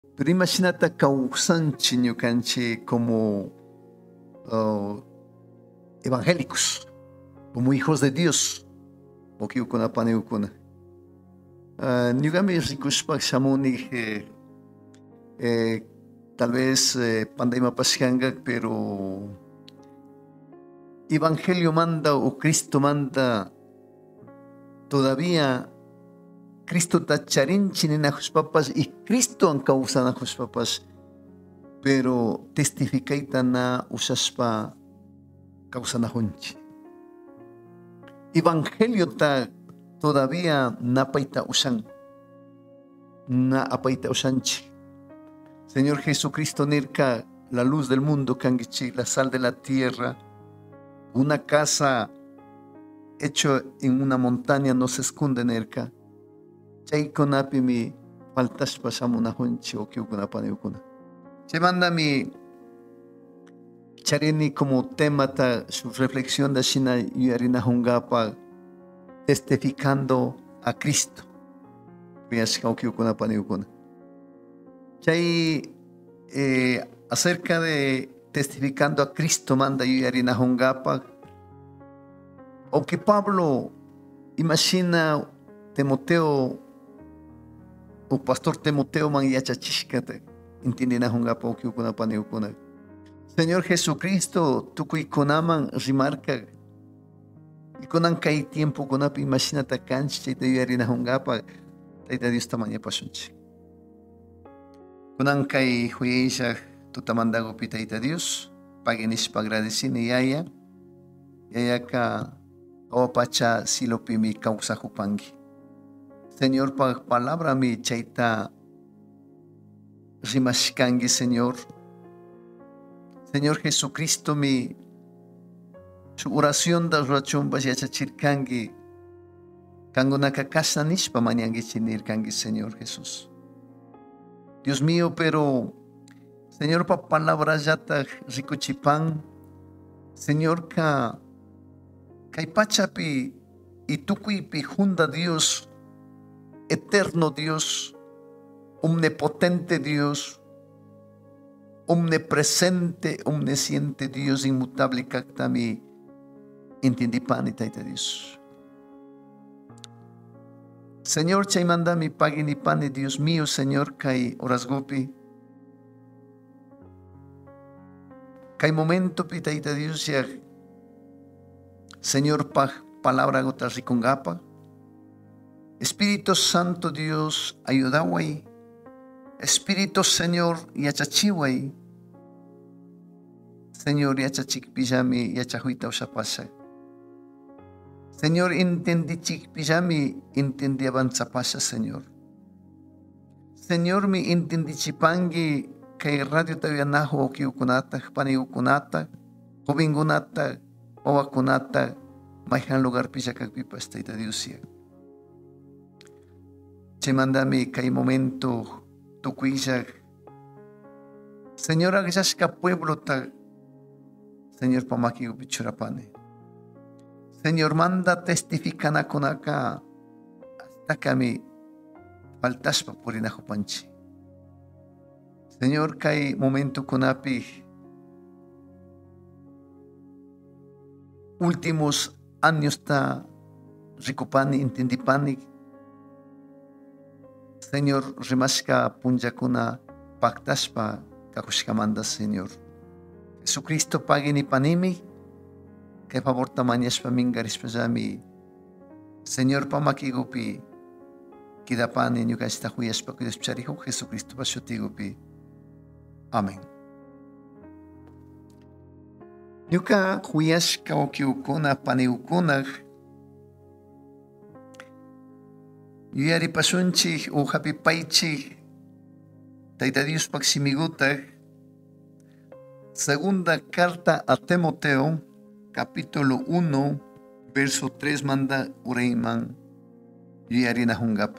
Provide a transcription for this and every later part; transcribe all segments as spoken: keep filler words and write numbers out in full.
Pero imagínate causanchi ñukanchi como uh, evangélicos, como hijos de Dios, okiukuna paniukuna. Uh, ñugami rikushpak shamuni eh, eh, tal vez eh, pandemia pashkanga, pero Evangelio manda o Cristo manda todavía Cristo tacharinchi papas y Cristo han causado papas, pero testificaita na usaspa causana hunchi. Evangelio ta todavía napaita usan, na apaita usanchi. Señor Jesucristo nirka, la luz del mundo kangichi, la sal de la tierra, una casa hecha en una montaña no se esconde nirka. Chay konapi mi faltashpa shamuna hunchi o kiukunapani ukuna. Chay manda mi charini como tema ta su reflexión de shina yuyarina hungapa testificando a Cristo. Kuyashka o kiukunapani ukuna. Chay eh, acerca de testificando a Cristo manda yuyarina hungapa. O que Pablo imagina Timoteo o pastor Timoteo man yachachishkate intindina hungapa o kiukuna paniukuna. Señor Jesucristo tukui konaman rimarka y konan kai tiempo konapi imagínate cancha de yarina hungapa taita Dios tamaña pasunchi. Konan kai huyeisha tutamandago pitaita Dios pagenish pagradecini yaya yaya ka awapacha silopimi causa jupangi. Señor, pa palabra mi chaita rimashkangi, Señor. Señor Jesucristo, mi su oración da rachumba yachachirkangi. Kangonaka casa nishpa mañangi chinirkangi, Señor Jesús. Dios mío, pero Señor, pa palabra yata rikuchipan. Señor, ka kaipachapi y tukuipi junda Dios. Eterno Dios, omnipotente Dios, omnipresente, omnisciente Dios, inmutable kaktami, intindipani taita Dios. Señor, chaymanda mi pagini pani, Dios mío, Señor, kai orasgopi. Kai momento pitaita Dios ya, Señor, pa palabra gota ricongapa. Espíritu Santo Dios, ayudaway. Espíritu Señor, yachachiway. Señor, yachachik pijami, yachahuita usapasa. Señor, entendichik pijami, entendi avanzapasa, Señor. Señor, mi entendichipangi, que radio tavia naho kiukunata, paniukunata, jovingunata, owakunata, maihan lugar pijaka pipas taita Dios. Chemandami kai momento tukuilla. Señor, agashka pueblo ta. Señor, pamaki upichurapane. Señor, manda testificana con acá hasta que mi faltaspa por inajopanchi. Señor, kai momento con api últimos años ta ricopani intendipani. Señor, remashka punjakuna pactaspa kakushkamanda, Señor. Jesucristo pagini panimi, que favor tamañaspa mingarishpajami. Señor, pamakigupi, kidapani nyukashta huyashpa kuyaspcharihu, Jesucristo pashutigupi. Amén. Nyuka huyashka okiukuna paniukuna. Yuyari pasunchi o hapipaichi taita Dios paximiguta. Segunda carta a Timoteo, capítulo uno, verso tres manda ureiman yuyari nahungap.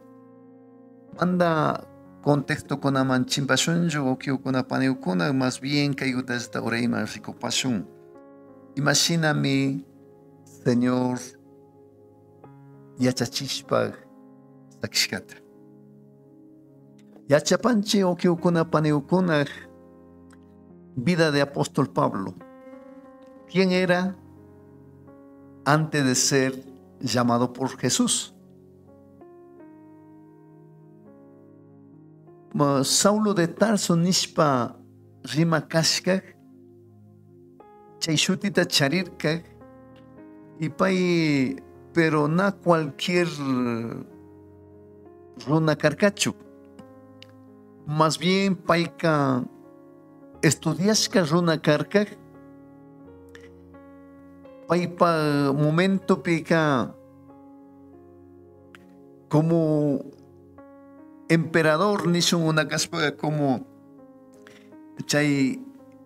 Manda contexto con aman chimpasunjo o kio con apaniukuna, más bien que ayudas da ureiman ricopasun. Imagíname, Señor, yachachishpa. Yachapanchi okiukuna paniukuna vida de apóstol Pablo. ¿Quién era antes de ser llamado por Jesús? Saulo de Tarso nishpa rima kashka chayshutita charirka y pay, pero na cualquier runa karkachu. Más bien payka estudiashka runa karka paypa momento pika como emperador nishun una caspa como chay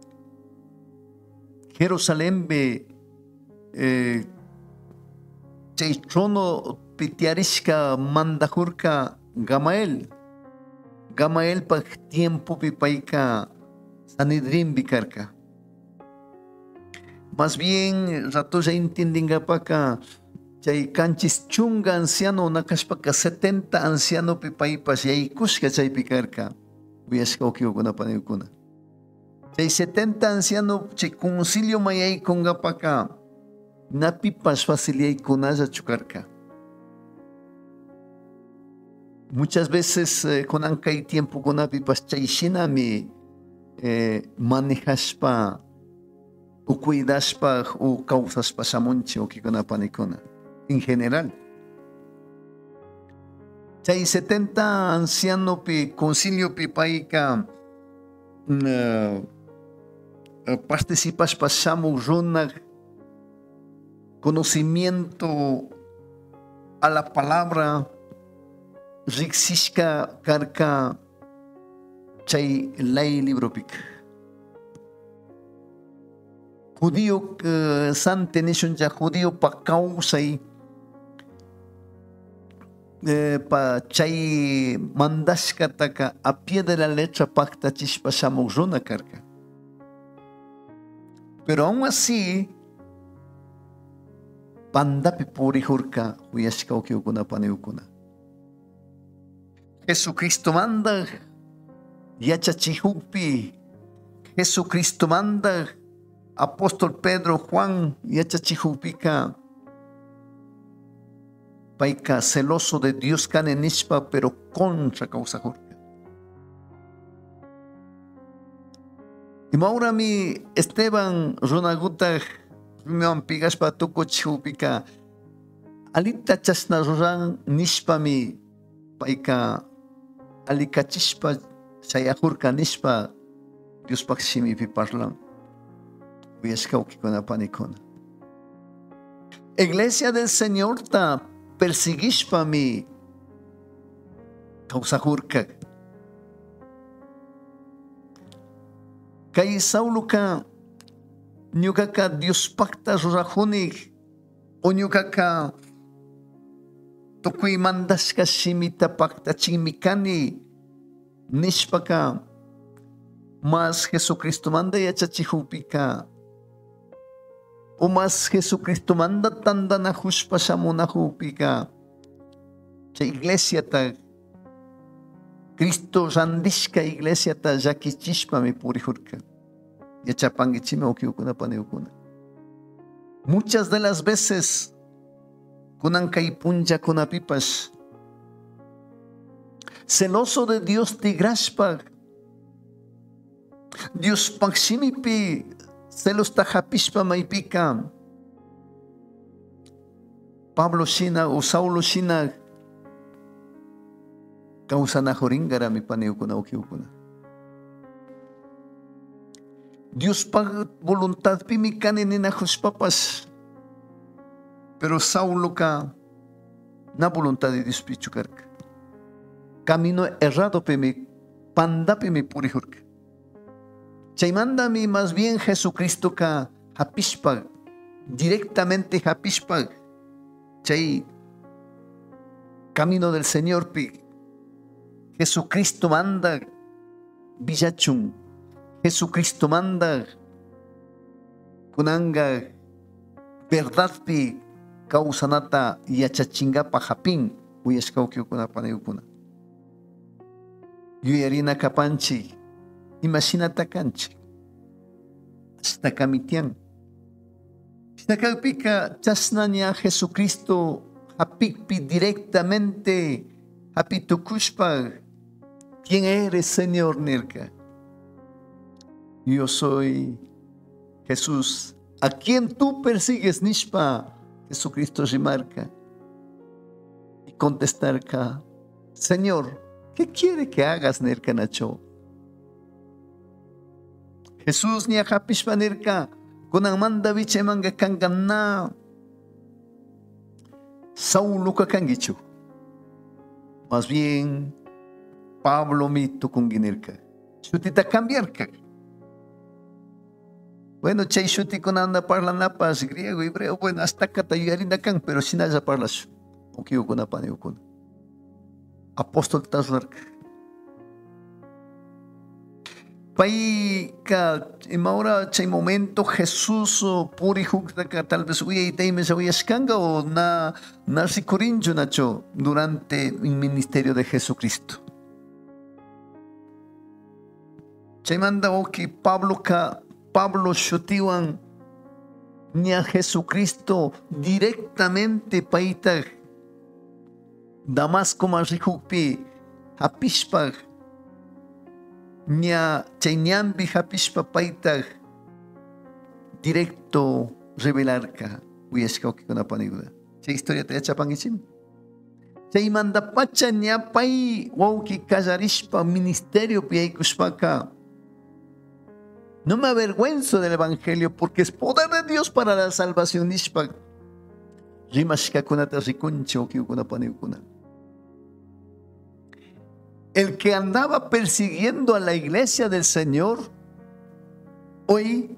Jerusalén be eh, chay trono pitiarishka mandajurka Gamael Gamael pa tiempo pipaika Sanidrin bikarka. Más bien rato ya entienden paka chay canchis chunga anciano nakashpaka setenta anciano pipaipas yaykushka chay pikarka uyashka okiukuna paniukuna. Chay setenta anciano chay concilio mayaykungapaka napipas faciliaykunalla chukarka. Muchas veces eh, kunan kay tiempo kunapipas chayshinami eh, manejashpa o cuidashpa o causaspa shamunchi okikuna panikuna en general. Chay setenta anciano pi concilio pi paika uh, participashpa shamu runa conocimiento a la palabra riksishka karka chay lay libro pik. Judío uh, sante nishun ya judío pa causay eh, pa chay mandashka taka a pie de la letra pacta chishpa shamuk runa karka. Pero aún así pandapi purijurka uyashka okiukuna paniukuna. Jesucristo manda yachachihupi. Jesucristo manda apóstol Pedro Juan yachachihupika paika celoso de Dios canenishpa pero contra causa jurka. Y ahora mi Esteban Runaguta me ampigashpa tuko chihupika alita chasna ruran nishpa mi paika alikachishpa shayahurka nishpa Dios pakshimi pi parlan. Iglesia del Señor ta persiguishpa mi causajurka. Kay Sauluka nyukaka Dios pacta rurajunik o nyukaka tukuy mandashka shimita pacta chimikani nishpaka mas Jesucristo manda yachachihupika o más Jesucristo manda tandana hushpa shamunahupika. Cha iglesia ta Cristo randishka iglesia ta yakichishpa mi purijurka. Yachapangichime okiukuna paniukuna. Muchas de las veces kunan kay punja kunapipas celoso de Dios tigrashpa Dios pakshimipi celos tajapishpa maipika Pablo shina o Saulo shina causana joringara mi paniukuna okiukuna. Dios pa voluntad pi mi kanenina papas pero Saulo ka na voluntad de Dios pichukarka. Camino errado pi mi panda pi mi purijurka. Chaymanda mi más bien Jesucristo ka hapishpa directamente hapishpa chay camino del Señor pi Jesucristo manda villachun. Jesucristo manda kunanga verdad pi causanata yachachingapa japin uyashka okiukuna paniukuna. yuyarina kapanchi, imashinata kanchi, hasta kamitian. Hasta chasnanya Jesucristo hapikpi directamente, hapitukushpa, ¿quién eres, Señor Nirka? Yo soy Jesús, a quien tú persigues, Nishpa. Jesucristo remarca y contestar ka, Señor, ¿qué quiere que hagas, Nirka Nacho? Jesús ni ajapishpa Nirka, con manda biche manga kangana, Saulo kakangichu. Más bien, Pablo mi tukunginirka. Shutita cambiarka. Bueno, chay shuti con anda parla napas griego, hebreo, bueno, hasta katayarina kan, pero sin allá parlas. Ok, ukuna pane ukuna. Apóstol Tazark. Pai ka imahora chay momento Jesús puri hukta tal vez uya y teime se uyashkanga o na narsikurinju nacho durante el ministerio de Jesucristo. Chay manda oki Pablo ka Pablo shutiwan ni a Jesucristo directamente paita Damasco marrihupi hapishpa Nya chayñambi hapishpa paita directo revelarka uyashka okikuna paniguda. Chay historia te chapangichim. Chay manda pacha nya pay wauki kallarishpa ministerio piaykushpaka. No me avergüenzo del evangelio porque es poder de Dios para la salvación. Nishpa rimashka kunata rikunchi okikuna paniguna. El que andaba persiguiendo a la iglesia del Señor, hoy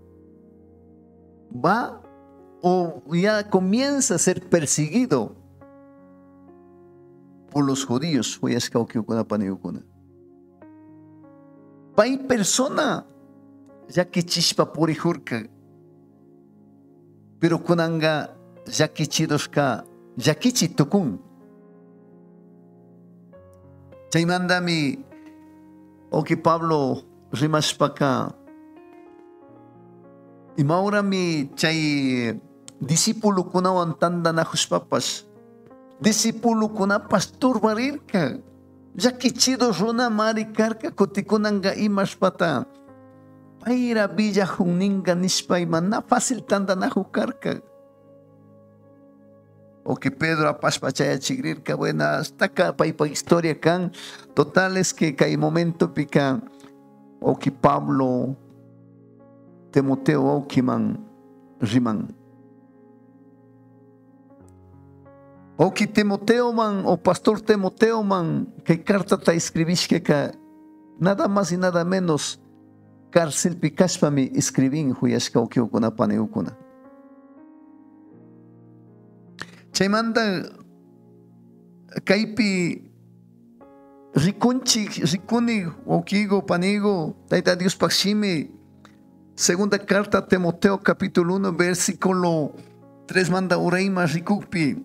va o ya comienza a ser perseguido por los judíos. Hay persona ya que chispa puri hurka, pero kunanga ya que chidoshka ya que chitukun. Chay mandami oki Pablo rimashpaka imaura mi chay discípulo kunawan tandanahushpapas discípulo kunapas turbarirka yakichido runa marikarka kutikunanga imashpata paira villa huninga nishpa imana fácil tandanahukarka. O que Pedro apaspachaya chigrirka buena hasta acá paipa historia can total es que hay momento pica o que Pablo Timoteo o que man riman o que Timoteo man o pastor Timoteo man que carta ta escribís que nada más y nada menos cárcel picashpa mi escribín huyashka o que ukuna pane ukuna. Chaymanda kaipi rikunchi rikuni okigo panigo taita Dios pakshimi. Segunda carta a Timoteo capítulo uno versículo tres manda ureima rikupi.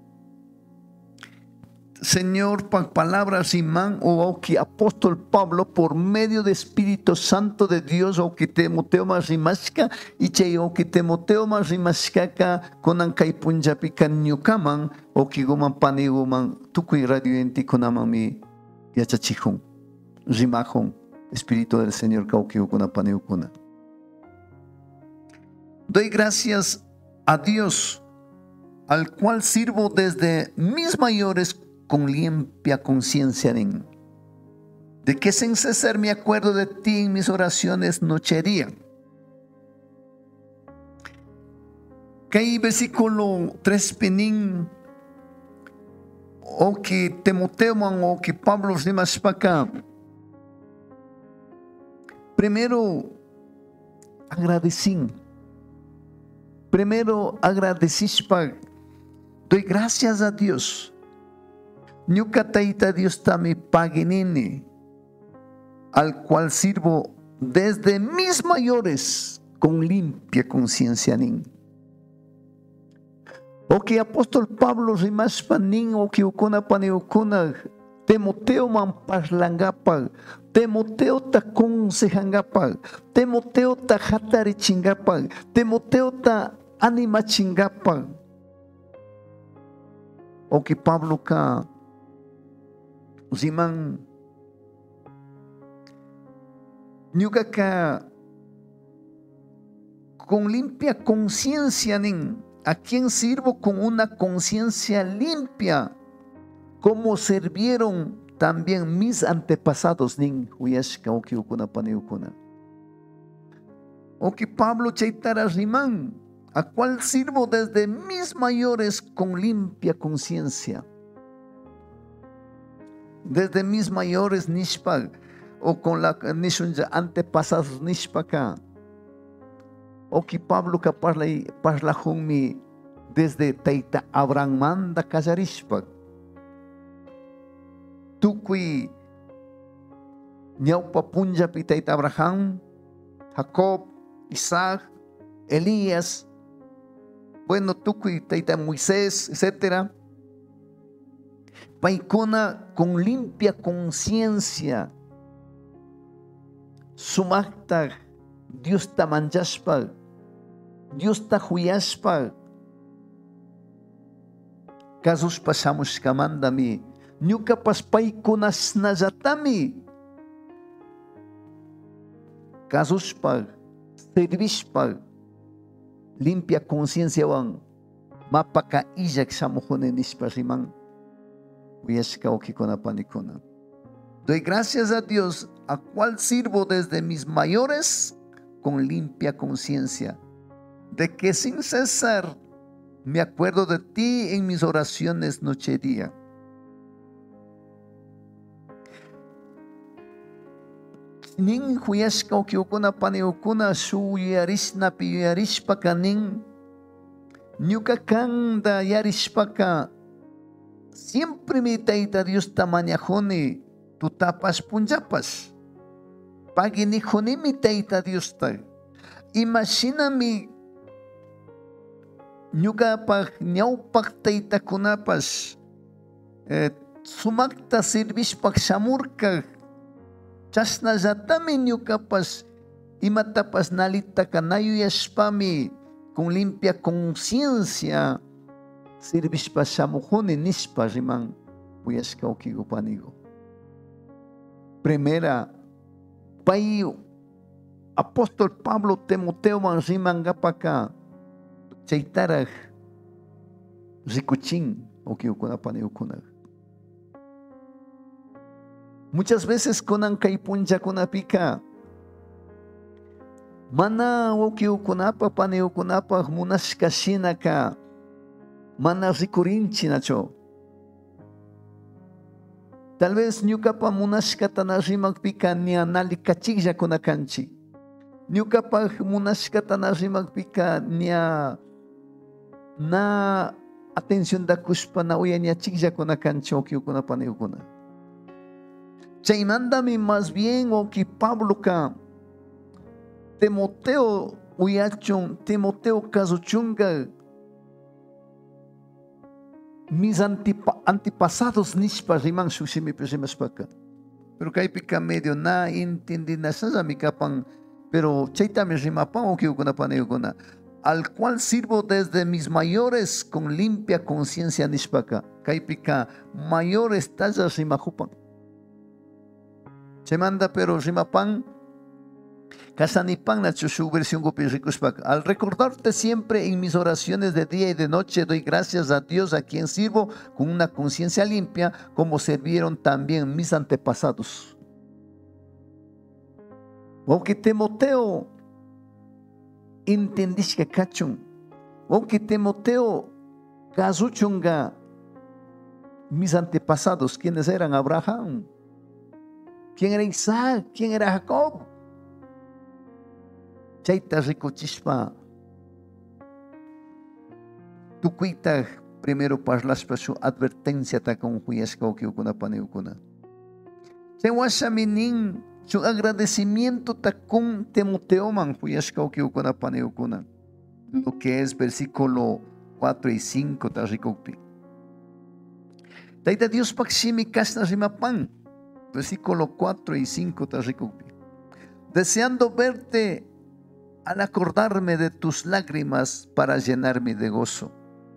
Señor, pa palabras imán o oki apóstol Pablo por medio de Espíritu Santo de Dios o que Timoteo más rimashka y che o que Timoteo más rimashka konan kai punjapi kan nyukaman o que goman paniguman tukui radio enti konaman mi yachachihun rimahun Espíritu del Señor kauki ukuna panigukuna. Doy gracias a Dios al cual sirvo desde mis mayores con limpia conciencia de que sin cesar me acuerdo de ti en mis oraciones noche y día. Que hay versículo tres penin o que Timoteo o que Pablo rimashpaka. Primero agradecí. Primero agradecishpa. Doy gracias a Dios. Ñukataita Dios tami paginini, al cual sirvo desde mis mayores con limpia conciencia nin. O que apóstol Pablo rimashpa nin o que ukuna pani ukuna Timoteo man parlangapag, Timoteo ta konsejangapag, Timoteo ta hatarichingapag, Timoteo ta animachingapag. O que Pablo ka zimang nyuga ka con limpia conciencia nin, a quien sirvo con una conciencia limpia, como sirvieron también mis antepasados nin huyashka oki ukuna paniukuna. Oki Pablo chaitara riman, a cual sirvo desde mis mayores con limpia conciencia. Desde mis mayores nishpa, o con la nishunja antepasados nishpaka. Oki Pablo ka parla parla mi desde taita Abraham manda kasarishpa. Tukui nyaupa punjapi taita Abraham, Jacob, Isaac, Elías, bueno, tukui taita Moisés, etcétera. Paikona con limpia conciencia, sumakta Dios ta manjashpa, Dios ta huyashpa, kasus pasamos kamandami, nyuka paspay kunas najatami, kasus pa, servishpa, limpia conciencia wan, mapaka ijak samuhone nishpa riman, huyashka okikona panikona. Doy gracias a Dios, a cual sirvo desde mis mayores con limpia conciencia, de que sin cesar me acuerdo de ti en mis oraciones noche y día. Nin huyashka okiukuna paniukuna shu yarishna pi yarishpaka nin nyuka kanda yarishpaka siempre mi taita Dios tamañajoni tu tapas punjapas pagini joni mi taita Dios ta imagina mi nyuka pag nyaupak taita kunapas eh, sumakta sirvishpak shamurka chasna yatami nyukapas imatapas nalita kanayu yashpami con limpia conciencia sirvishpa shamuhuni nishpa riman uyashka okigupanigo. Primera, pai apóstol Pablo Timoteo man riman gapaka chaitaraj rikuchin okigukunapaniukuna. Muchas veces konan kaipuncha kunapika mana okiukunapa paniukunapa munashkashinaka mana rikurinchinacho. Tal vez ñukapa munashkatana rimakpika ni analikachiklla kunakanchi. Ñukapa munashkatana rimakpika ni na atención da kushpa na uyañachiklla kunakanchi okiukunapa niukuna. Chaymandami más bien o que Pablo ka Timoteo uyachun Timoteo kazuchunga mis antipa, antepasados nishpa riman shushimi pishimashpaka. Pero kaipika medio na entendí na mi kapan, pero chaitami rimapan o que ukuna al cual sirvo desde mis mayores con limpia conciencia nishpaka. Kaipika mayores tallas rimajupan. Se manda pero rimapan kasanipan nacho su versión gopirikushpak. Al recordarte siempre en mis oraciones de día y de noche doy gracias a Dios a quien sirvo con una conciencia limpia como sirvieron también mis antepasados. Aunque Timoteo entendís que cachun, aunque Timoteo kazuchunga mis antepasados, quienes eran Abraham, ¿quién era Isaac? ¿Quién era Jacob? Chaita rikuchishpa. Tu cuita primero parlashpa su advertencia ta con huyashka okiukuna paniukuna. Chewashaminin su agradecimiento ta con Timoteo man huyashka okiukuna paniukuna. Lo que es versículo cuatro y cinco ta rikupi. Taita Dios paksimi kasna rimapan. Versículo cuatro y cinco. Deseando verte al acordarme de tus lágrimas para llenarme de gozo,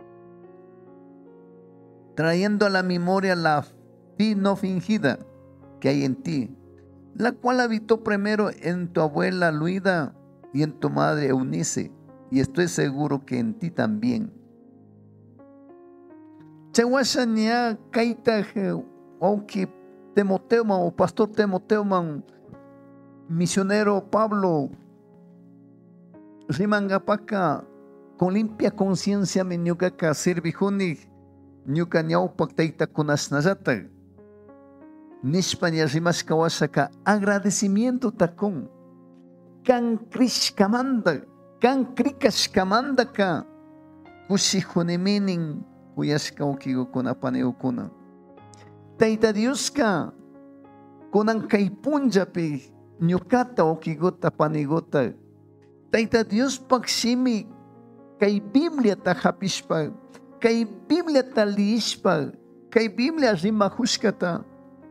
trayendo a la memoria la fe no fingida que hay en ti, la cual habitó primero en tu abuela Luida y en tu madre Eunice, y estoy seguro que en ti también. Chawashania kaita aunque Timoteo o pastor Timoteo man misionero Pablo rimangapaka con limpia conciencia me ñuka servijuni ñuka ñawpak tayta kunasnallata nishpaña rimashkawashaka agradecimiento takun kan krishkamanda kan krikashkamandaka kushijuniminin kuyashka ukigukuna paniukuna Tayta Dioska kunan kay punjapi ñukata ukiguta paniguta Tayta Dios paksimi kay Biblia ta hapishpa kay Biblia ta liishpa kay Biblia rimahushkata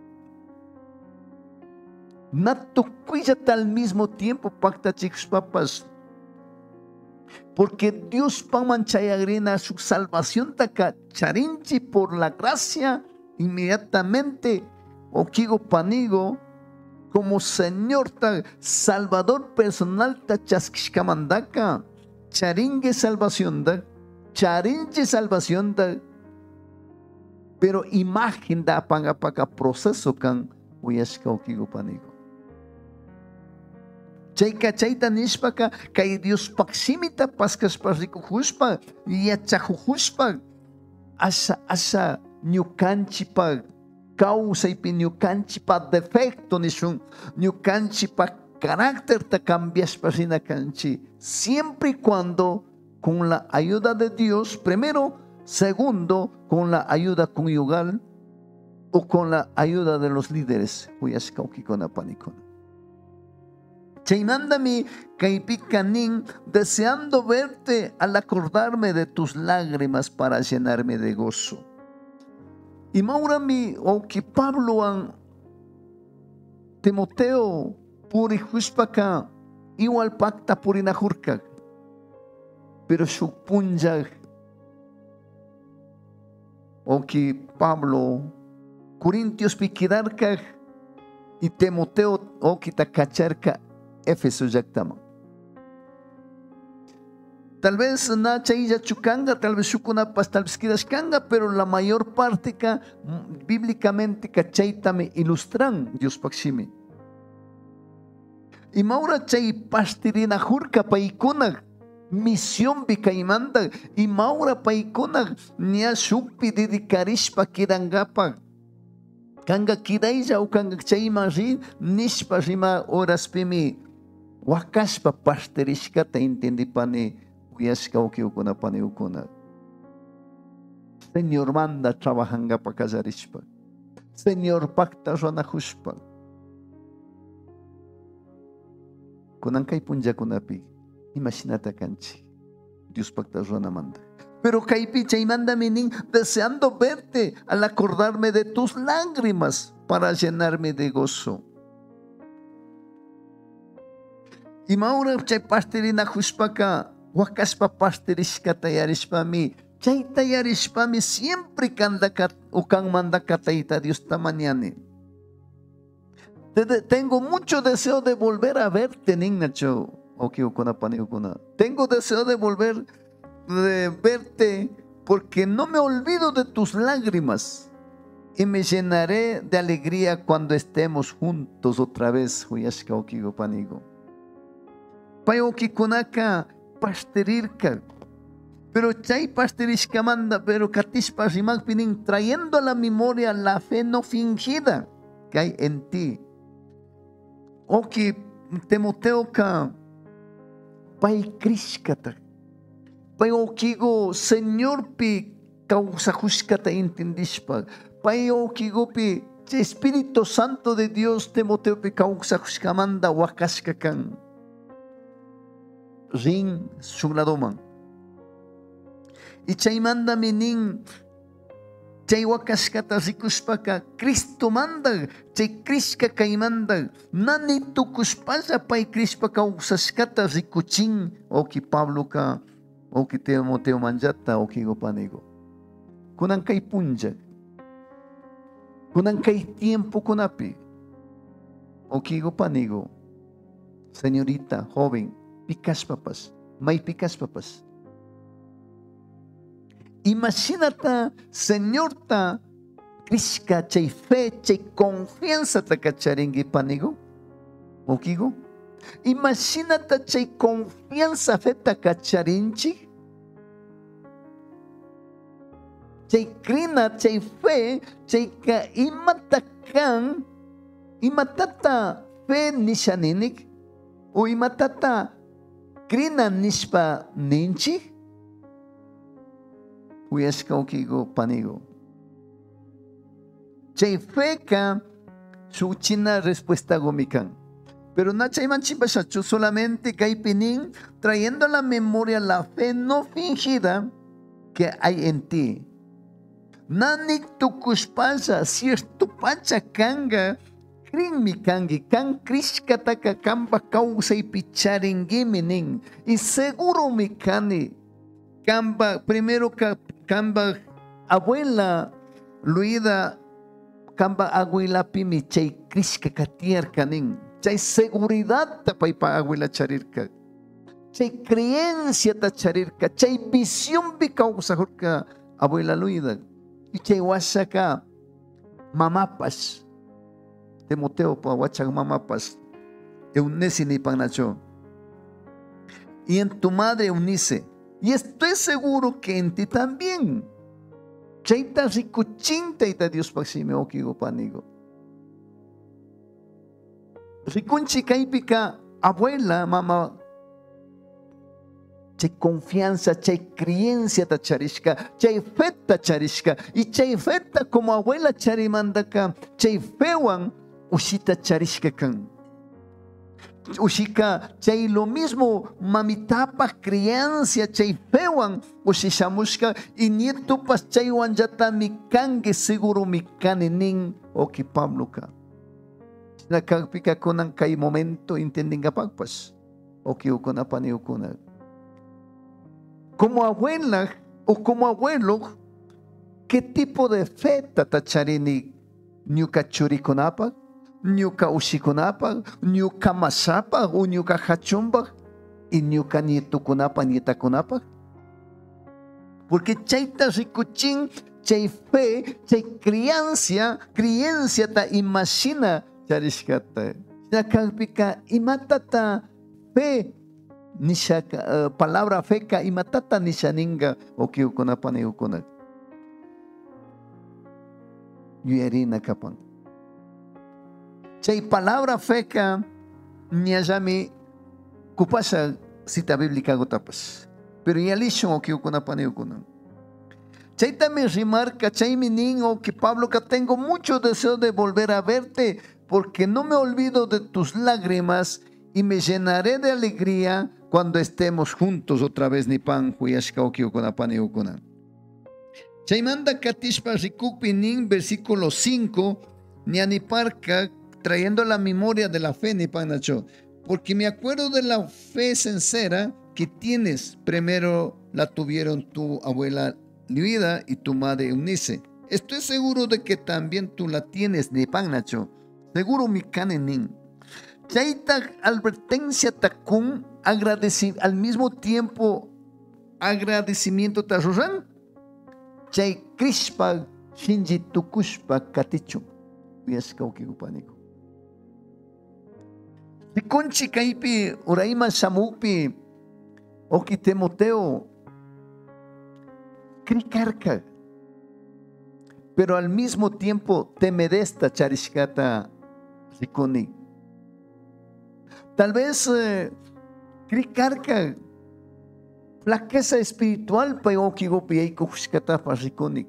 natukuyata al mismo tiempo paktachikushpapas porque Dios pamanchayagrina su salvación taka charinchi por la gracia inmediatamente okigo panigo como Señor ta Salvador personal ta chaskishkamandaka charinge salvación da charinge salvación da pero imagen da pangapaka proceso kan uyashka okigo panigo Chayka chayta nishpaka kay Dios paksimita paskashpa rikuhushpa yachahuhushpa asa asa ñukanchipa kawsaypi ñukanchipa defecto nishun ñukanchipa carácter ta cambiashpa rina kanchi siempre y cuando con la ayuda de Dios primero, segundo con la ayuda conyugal o con la ayuda de los líderes uyashka ukikuna panikuna Chaymandami kaipikanin deseando verte al acordarme de tus lágrimas para llenarme de gozo. Y maurami o que Pablo an Timoteo puri huspaka igual pacta purina hurka. Pero su punja o que Pablo Corintios piquidarka y Timoteo o que takacharka Éfeso yaktama. Tal vez na chaya chukanga, tal vez shukunapas, tal vez kidashkanga, pero la mayor parte ka bíblicamente kachaita me ilustran Dios pakshimi. Y maura chay pastirina hurka paikuna misión bikaimanda y maura paikuna nia shupi dedicarishpa kirangapa. Kanga kidayja o kanga chayma ri nishpa rima horas pimi wakashpa pastirishkata intendipani uyashka ukiukuna paniukuna. Señor manda trabajanga pa kallarishpa. Señor pacta ranahushpa. Kunankay punjakunapi imaginata kanchi. Dios pacta ranamanda. Pero kaypi chaymanda minin deseando verte al acordarme de tus lágrimas para llenarme de gozo. Y maura chay pastirina hushpaka wakashpa pastirishka tayarishpami chay tayarishpami siempre kandaka ukan mandaka tayta Dios tamañani. Tengo mucho deseo de volver a verte ninnacho okiukuna paniukuna. Tengo deseo de volver de verte porque no me olvido de tus lágrimas y me llenaré de alegría cuando estemos juntos otra vez huyashka okigo panigo payokikunaka pasterirka pero chay pasterishkamanda pero katishpa rimakpinin trayendo a la memoria la fe no fingida que hay en ti oki Timoteo ka pay krishkata payo kigo Señor pi causajushkata intendishpa. Payo kigo pi Espíritu Santo de Dios Timoteo pi causajushkamanda wakashkakan. Rin sugladoman. Y chaymanda minin Chay wakashkata rikushpaka Cristo manda, chay Krishka kaymanda, nani tukushpalla pay Krishpaka usashkata rikuchin, oki Pablo ka, oki Timoteo manjata, oki gopanigo. Kunan kay punja, kunan kay tiempo kunapi, oki gopanigo, señorita, joven, pikas papas, may pikas papas. Imagínate, Señor, ta Krishka, chay fe, chay confianza ta kacharingi panigo, okigo. Imagínate, chay confianza fe ta kacharinchi, chay krina, chay fe, chay ka imatakan, imatata fe nishaninik, o imatata krina nishpa ninchi. Uyashka okigo panigo. Chay feca su china respuesta gomican. Pero na chay manchipashachu solamente kaipinin trayendo a la memoria la fe no fingida que hay en ti. Nanik tukushpasa cierto pacha kanga krin mi kangi kan krishka taka kamba causa y picharingiminin. Y seguro mi kani kamba primero ka Kamba abuela Luida Kamba abuela pimi chay krishka katierka nin chay seguridad tapay pa abuela charirka chay creencia ta charirka chay visión bi causa jorka abuela Luida y chay washaka mamapas Timoteo pa wachak mamapas Eunice ni panacho y en tu madre Eunice. Y estoy seguro que en ti también. Chaita rikuchinta ita Dios paxime okigo panigo. Rikunchi kaipika abuela, mamá. Chay confianza, chay creencia ta charishka, chay feta charishka. Y chay feta como abuela charimandaka, chay fewan usita charishka kan. Ushika chay lo mismo mamitapa crianza chay fewan ushishamushka y nieto pas chay wanjata mikange seguro mikane nin oki Pablo ka nakapika konan kay momento intendinga pagpas oki ukuna pani ukuna como abuela o como abuelo qué tipo de fe tatacharini nyuka churikunapa Nyuka ushikunapa, nyuka masapa, o nyuka hachumba, y nyuka nietukunapa, nietakunapa. Porque chaita rikuchin, chay fe, chay crianza, crianza ta imagina charishkata. Chakalpika imatata fe, nishaka, uh, palabra feca, imatata nishaninga, o kiukunapa ni ukuna. Yuyarina kapan. Chay palabra feca nyajami kupasa cita bíblica gotapas. Pero ya lisho o que ukuna pane ukuna. Chay también remarca chay mi niño que Pablo que tengo mucho deseo de volver a verte porque no me olvido de tus lágrimas y me llenaré de alegría cuando estemos juntos otra vez ni pan huyashka o que ukuna pane ukuna. Chay manda katishpa rikupi nin versículo cinco nianiparka trayendo la memoria de la fe ni panacho, porque me acuerdo de la fe sincera que tienes. Primero la tuvieron tu abuela Luida y tu madre Eunice. Estoy seguro de que también tú la tienes ni panacho. Seguro mi canenin. Chaita advertencia takun agradeci al mismo tiempo agradecimiento tarurán. Chay krishpa shinji tukushpa katichu. Viesca ukigupanico. Piconchi kaipi uraima shamupi oki Timoteo krikarka, pero al mismo tiempo temedesta charishkata rikuni. Tal vez eh, krikarka flaqueza espiritual pa oki gopi eiko hushkata pa rikuni.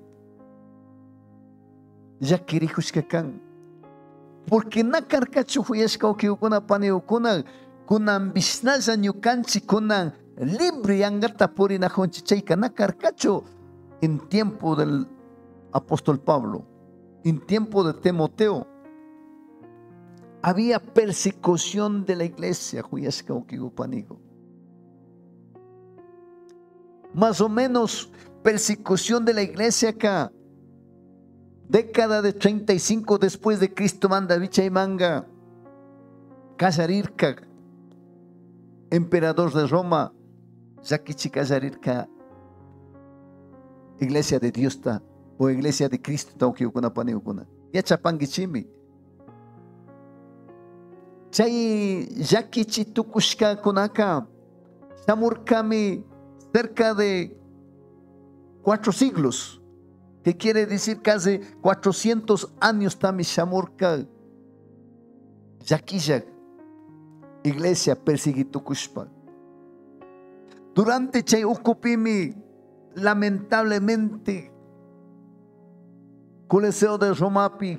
Ya kiri hushkakan. Porque na karkachu huyashka oki ukuna pani ukuna kunan bishnaya nyukanchi kunan libre angata purina honchichayka na karkachu en tiempo del apóstol Pablo, en tiempo de Timoteo, había persecución de la iglesia. Más o menos persecución de la iglesia acá. Década de treinta y cinco después de Cristo manda Vichay Manga, Casarirka, emperador de Roma, Yakichi Casarirka, iglesia de Dios ta, o iglesia de Cristo ta ukiukuna paniukuna. Ya chapangichimi. Chay Yakichi tukushka kunaka, Shamurkami, cerca de cuatro siglos. Que quiere decir casi cuatrocientos años tami Shamurka Yakilla, iglesia perseguitukushpa. Durante chay ukupimi, lamentablemente, Coliseo de Romapi,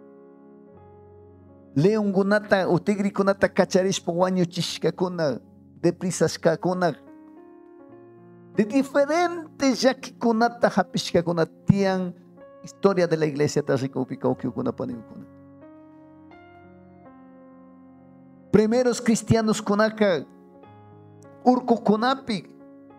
Leon Gunata, o Tigri Kunata Cacharishpa, Guanyo Chishkakuna, Deprisashkakuna, de diferentes yakikunata hapishkakuna tian historia de la iglesia tasikoupikaukiukuna paniukuna. Primeros cristianos kunaka urkukunapi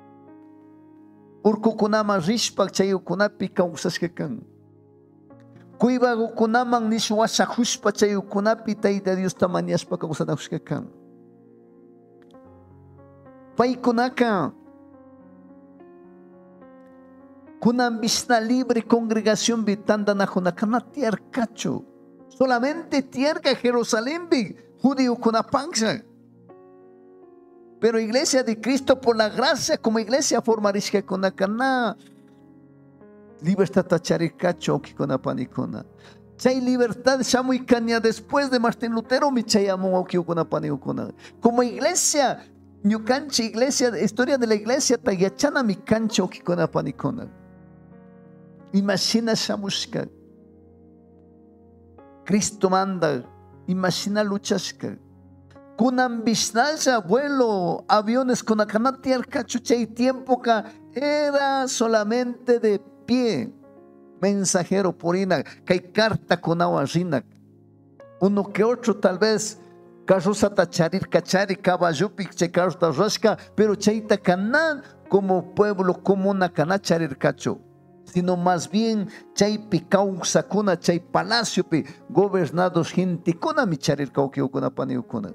urkukunama rishpak chayukunapi kawsashkakan. Kuibagukunaman nishwashahushpa chayukunapi tayta Dios tamaniashpa kawsanahushkakan. Paykunaka kunan visna libre congregación vitanda najunakana tiercacho. Solamente tierca Jerusalén bi judío kunapancha. Pero iglesia de Cristo por la gracia como iglesia formarisca kunakana. Libertad tacharicacho ki kunapanikuna. Chay libertad shamuikania después de Martín Lutero mi chayamo oki kunapanikuna. Como iglesia ñukanchi iglesia historia de la iglesia tayachana mi cancho oki kunapanikuna. Imagina shamushka. Cristo manda. Imagina luchashka. Kunan bisnaya vuelo aviones con akanati al cachuche y tiempo que era solamente de pie. Mensajero purina. Que hay carta con agua rina. Uno que otro tal vez. Carroza tacharir cachari caballupi che carroza rasca. Pero cheita canan como pueblo como una canacharir cacho. Sino más bien chay picausa kuna chay palacio pi gobernados gente kuna micharir kauki kuna paniukuna.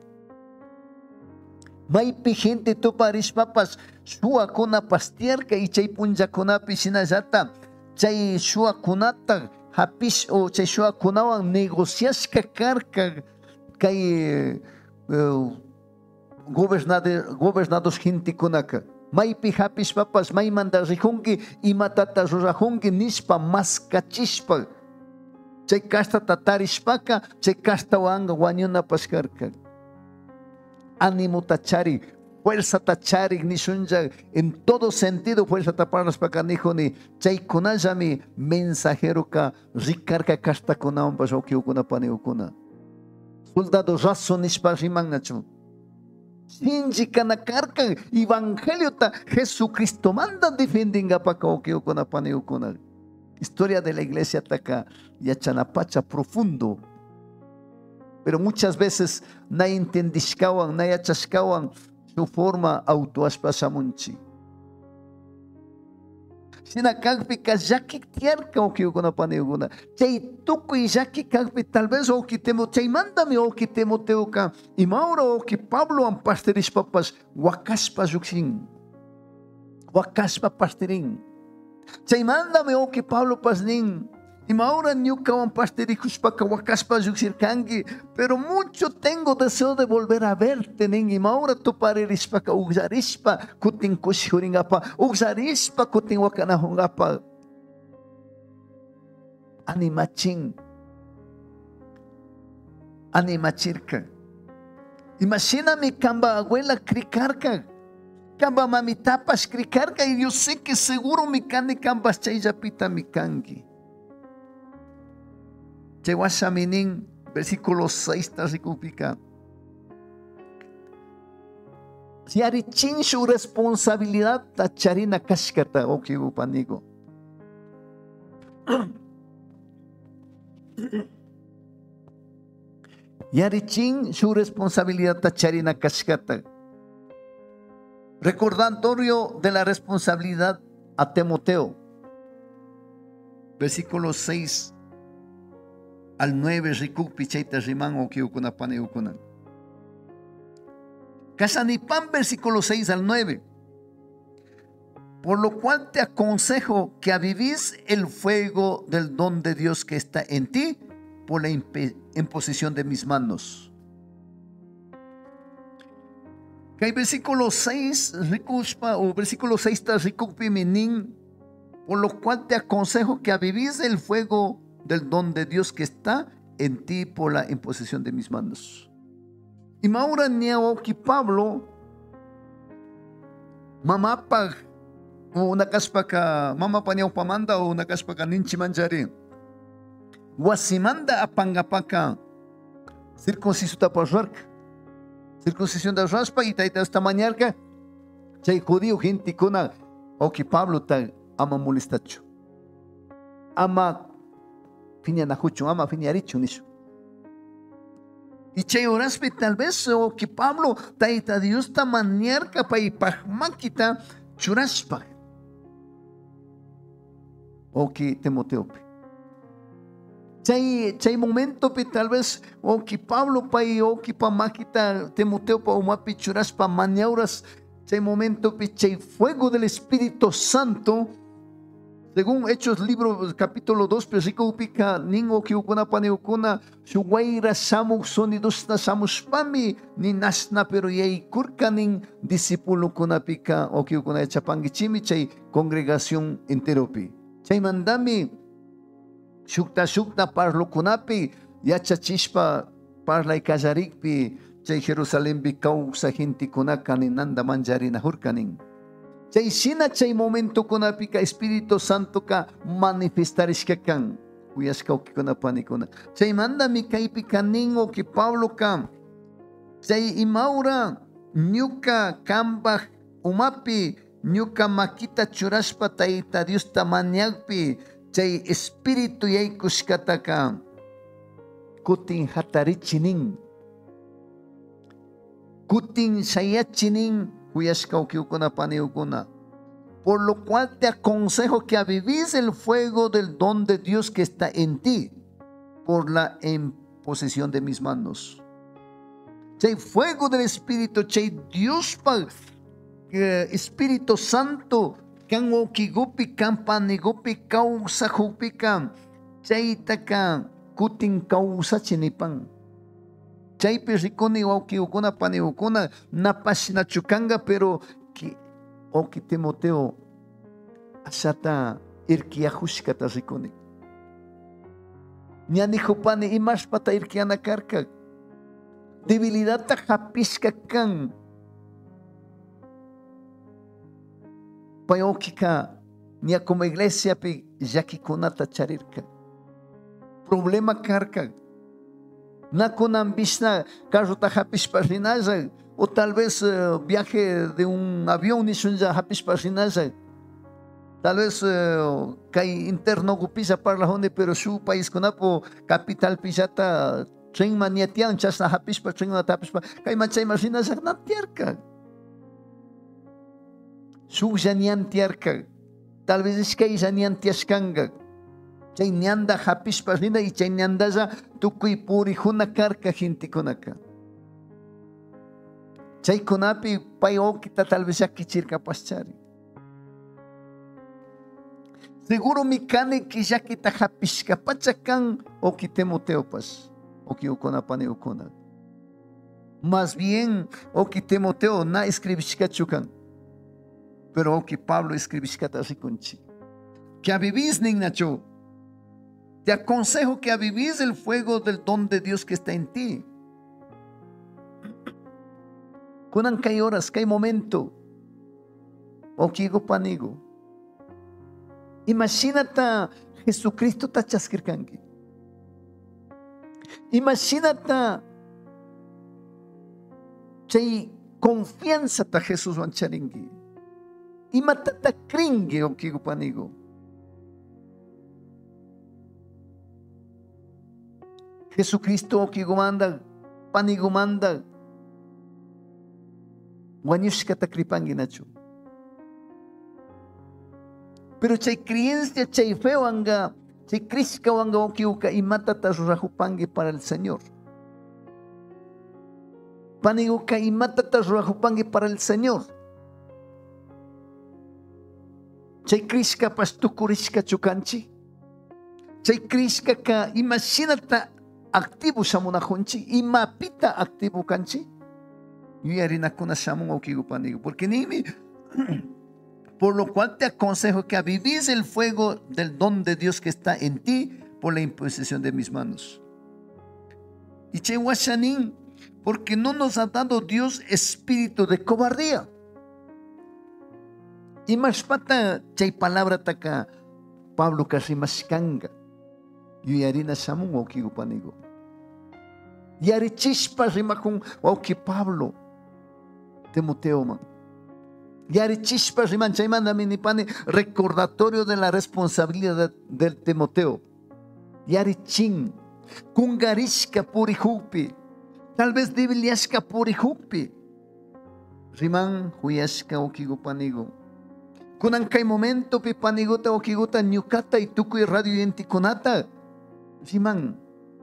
May pi gente tu paris papas shua kuna pastierka y chay punja kuna pi sinajata chay shua kunata hapish o chay shua kunawan negociaska karka kay uh, gobernados gobernados gente kunaka. Maypi hapis papas may mandarrijunki y matata rurajunki nispa maskachishpa chay kasta tatarishpaka chay kasta wanga wañuna paskarka ánimo tachari fuerza tachari nishunja en todo sentido fuerza taparnaspaka nijuni chay kunallami mensajero ka rikarka kasta kunawan pashokiukuna paniukuna soldado raso nishpa rimannachu. Shinji kanakarka evangelio ta Jesucristo manda defendinga pa kaokio kuna paniukuna. Historia de la iglesia taka yachanapacha profundo. Pero muchas veces na entendishkawan, na yachashkawan su forma autoaspasamunchi. Sina kagpi ka jaki tierka okio kuna paniukuna. Chay tukuy jaki kagpi tal vez oki temo chay mandami oki temo teuka. Y maura oki Pablo an pasteris papas wakaspa juksin. Wakaspa pasterin. Chay mandami oki Pablo pasnin. Y maura nyuka an pastericus pa wakaspa juksir kangi. Pero mucho tengo deseo de volver a verte nin. Y maura tu parerispa ka uxarispa kutin kushuringapa. Uxarispa kutin wakanahungapa. Animachin. Animachirka. Imagina mi camba abuela cricarca. Camba mamitapas cricarca. Y yo sé que seguro mi cani cambas chayapita mi kangi. Chewasaminin, versículo seis, tasikupica. Si arichin su responsabilidad, tacharina kashkata, oki upanigo. Yarichin su responsabilidad tacharina kashkata. Recordatorio de la responsabilidad a Timoteo. Versículos seis al nueve. Rikuk pichaita riman o kiukuna pane ukunan. Kasanipan versículo seis al nueve. Por lo cual te aconsejo que avivís el fuego del don de Dios que está en ti por la imposición de mis manos. Que hay versículo seis, o versículo seis, por lo cual te aconsejo que avivís el fuego del don de Dios que está en ti por la imposición de mis manos. Y maura niao que Pablo, mamá pa una kaspaka, mamá pa niao pamanda o una kaspaka ninchi manjari. Wasimanda apangapaka circuncisión taparrarca. Circuncisión de raspa y taita esta mañarca. Chay judío gente kuna o que Pablo ta ama molestacho. Ama finianajucho, ama finiaricho nicho. Y chay oraspe tal vez o que Pablo taita Dios ta mañarca pa y pajmaquita churaspa. O que Timoteope. Chay, chay momento pe tal vez o que Pablo pa y o que pa maquita Timoteo pa umapi churas pa maniauras. Chay momento pe chay fuego del Espíritu Santo, según Hechos libro capítulo dos versículo pica ningo que ukuna pane ukuna shuwaira samu sonidos na samuspami ni nasna pero yei kurkanin discípulo kuna pica o que ukuna chapangichimi chay congregación enteropi. Chay mandami shukta shukta parlo kunapi yachachishpa parla ikajarikpi chay Jerusalén bi causa gente kunakanin nanda manjarina hurkanin. Chay sina chay momento kunapi ka Espíritu Santo ka manifestarishkakan uyashka uki kunapani kuna. Chay manda mi kaypi kanin o ki Pablo ka chay imaura nyuka kamba umapi nyuka makita churashpa taita Dios tamanyagpi chay espíritu yaykushkataka kutin hatarichinin kutin shayachinin kuyashka ukiukuna paniukuna. Por lo cual te aconsejo que avivís el fuego del don de Dios que está en ti por la imposición de mis manos. Chay fuego del Espíritu, chay Dios pa eh, Espíritu Santo kan okigupi kan panigupi causa jupika chaytaka kutin causa chinipan chay periconi okiukuna paniukuna napashinachukanga pero que oki Timoteo ashata irkiajushkata rikuni ñani jupani imashpata irkiana karka debilidad ta japishka kan payokika nia como iglesia pi yakikunata charirka problema karka na kunan bishna carrota hapishpa rinalla o tal vez uh, viaje de un avión ni shunja hapishpa rinalla tal vez uh, kai interno gupisa parla honde pero su país kunapo capital pillata tren maniatian chasna hapishpa tren hapishpa kai machay rinalla nantierka su janiantiarka tal vez es que janiantiashkanga chay ñanda hapishpa rina y chay ñandaza tukuy puri hunakarka gente kunaka chay kunapi pay okita tal vez yakichirka paschari seguro mi kane que yakita hapishka pachakan oki Timoteo pas oki ukuna pane ukuna más bien oki Timoteo na escribishka chukan pero que Pablo escribe que avivís Nacho, te aconsejo que avivís el fuego del don de Dios que está en ti. Kunan hay horas, hay momento, o que panigo. Imagínate Jesucristo ta chasquirkangi. Imagínate chay confianza ta Jesús wancharingi. Y matata kringe o kigo panigo. Jesucristo okigumanda, panigumanda, wañushkata kripangi nachu. Pero chay creencia, chay feo anga, chay krishka wanga okiuka y matata rurajupangi para el Señor. Paniguka y matata rurajupangi para el Señor. Chay krishka pastukurishka chukanchi. Chay krishka ka imashinata activo shamunajunchi, imapita activo kanchi. Yuyarinakuna shamun okigupanigo. Porque nimi. Por lo cual te aconsejo que avivís el fuego del don de Dios que está en ti por la imposición de mis manos. Y che washanin, porque no nos ha dado Dios espíritu de cobardía. Y más pata chay palabra taka Pablo kasimashkanga. Yuyarina shamun okigupanigo. Yari chispa rimakun wauki Pablo Timoteo man. Yari chispa riman chaymanda minipane recordatorio de la responsabilidad del Timoteo. Yari chin kungarishka purihupi. Tal vez dibiliashka purihupi. Riman huyashka okigupanigo. Kunan kay momento pi paniguta okiguta nyukata y tukuy radio yentikunata. Riman.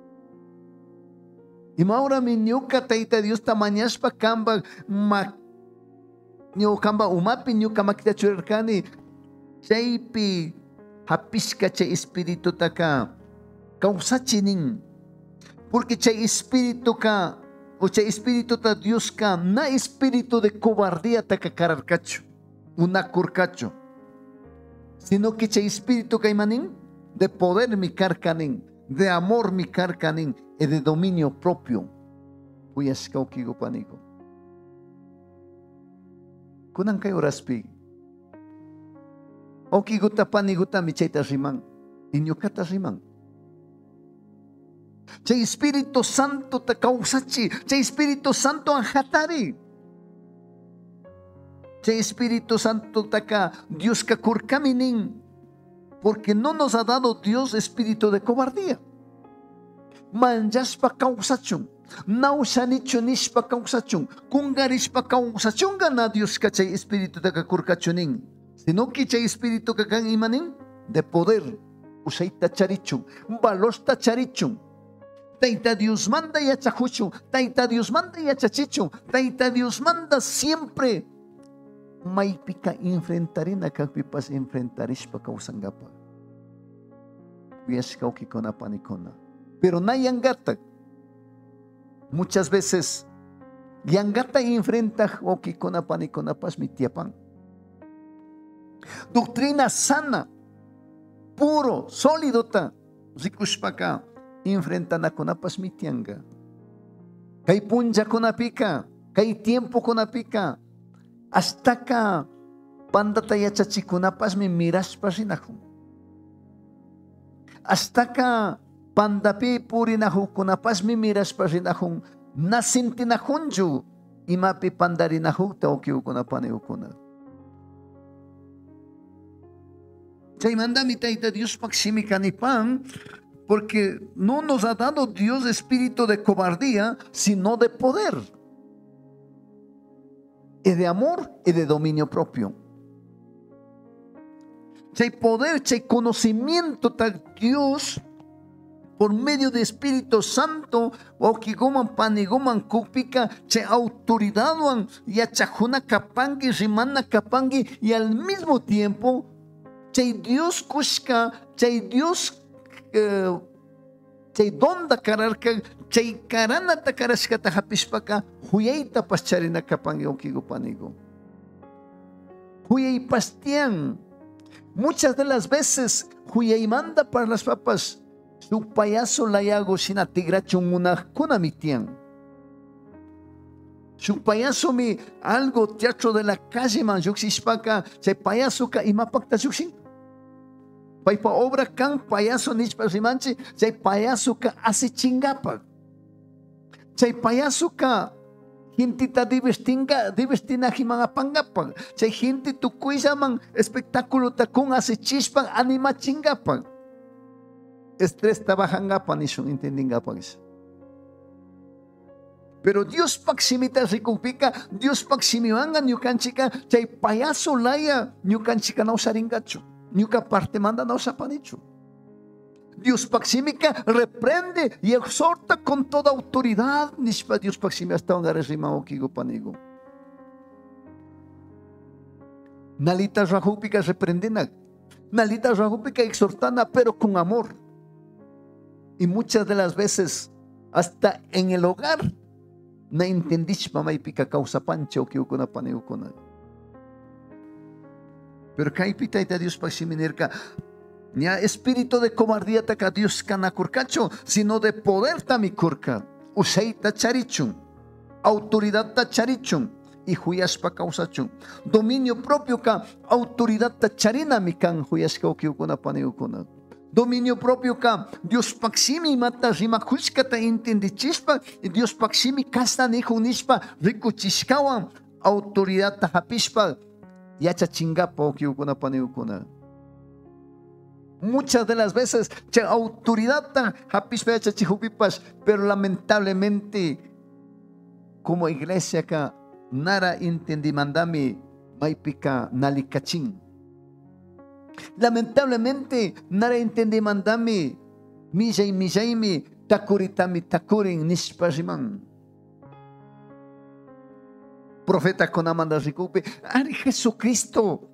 Y maura mi nyukata ita Dios tamañashpa kamba ma nyo kamba umapi nyo kamakita churerkani chaypi hapishka chay espíritu taka kausachinin. Porque chay espíritu ka o chay espíritu ta Dios ka na espíritu de cobardía taka kararkacho. Una curcacho, sino que chay espíritu caimanín de poder mi carcanín, de amor mi carcanín y de dominio propio. Huyashka okigo panigo. Kunan kay oraspi. Okigo tapanigo ta mi chayta riman, inyukata riman. Chay espíritu santo ta kausachi, chay espíritu santo anjatari. Chay Espíritu Santo taka Dios kakurkaminin, porque no nos ha dado Dios espíritu de cobardía. Manjaspa kausachun, naushanichu nishpa kausachun, kungarishpa kausachun gana Dios ka chay espíritu taka kurkachunin, sino que chay espíritu kakan imanin de poder, usaita charichun, balosta charichun. Taita Dios manda yachajuchun, taita Dios manda yachachichun, taita Dios manda siempre. Maipika enfrentarina kakpipas enfrentarishpa kausangapa. Uyashka okikona panikona. Pero na yangata. Muchas veces yangata enfrenta okikona panikona pas mitiapan. Doctrina sana, puro, sólido ta. Rikushpaka enfrentana konapas mitianga. Kay punja konapika, kay tiempo konapika. Hasta ka pandata yachachikunapas mi mirashpas rinahun. Hasta ka pandapi purinahukunapas mi mirashpas rinahun. Nasintinahunju imapi pandarinahukta okiukunapaniukuna. Chaymanda mi taita Dios paksimikanipán, porque no nos ha dado Dios espíritu de cobardía, sino de poder. Y de amor y de dominio propio. Chay poder, chay conocimiento tal Dios por medio de Espíritu Santo, okigoman panigoman kupika, chay autoridad wan yachajuna kapangi, rimana kapangi, y al mismo tiempo chay Dios kushka, chay Dios eh, chay donda kararka, chay karana takarashkata hapishpaka, huyaita pascharina kapangi okigo panigo. Huyay pastian. Muchas de las veces, huyay manda para las papas, su payaso layago sina tigrachun una kuna mitian. Su payaso mi algo teatro de la calle man yuxishpaka, chay payaso ka imapakta yuxin. Paipa obra kan payaso nishpa rimanchi, chay payaso ka hace chingapa. Chay payaso ka gentita divestinga, divestina jimangapangapa. Chay gente tu cuisaman espectáculo takun hace chispan anima chingapan. Estrés tabajangapan y son entendingapan. Pero Dios paksimita rikupika, Dios paksimiwanga ñukanchika, chay payaso laya ñukanchika nausaringachu, ñuka parte manda nausapanichu. Dios paksimica reprende y exhorta con toda autoridad, nishpa Dios paksimi hasta un aresima okigo panigo. Nalita rajupika reprendena, nalita rajupika exhortana, pero con amor. Y muchas de las veces, hasta en el hogar, na entendishpa maipika causa pancha o kiukuna paneukuna. Pero kaipita ita Dios paximinirka, ya espíritu de cobardía taka Dios kanakurkacho, sino de poder tamikurka, useita charichun, autoridad ta charichun, y huyashpa causachun, dominio propio ka, autoridad ta charina mikan huyashka o kiukuna paneukuna. Dominio propio ka, Dios paksimi mata rimakushkata intendichispa, y Dios paksimi kasta nihunishpa, rikuchishkawan, autoridad ta hapishpa, yacha chingapa o kiukuna paneukuna. Muchas de las veces, cha autoridad ta hapishpa yacha chihupipas, pero lamentablemente, como iglesia ka, nara intendimandami, maipika nalikachin. Lamentablemente, nara entende mandami, mijay mijaymi, takuritami takurin nishpashiman. Profeta con amanda rikupe, ari Jesucristo.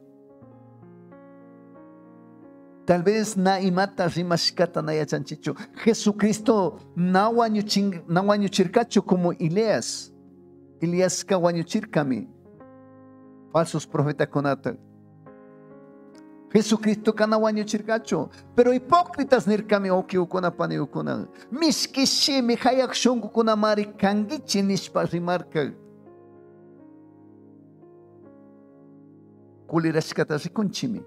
Tal vez na imata rimashkata na yachanchicho. Jesucristo na wañuchirkacho como Elías. Elías ka wañuchirkami. Falsos profetas conata. Jesucristo kanawaño chircacho, pero hipócritas nirkami okiukuna paniukuna. Miskishi mi hayak shungukuna mari kangichi nishpa rimarka. Kulirashkata rikunchimi.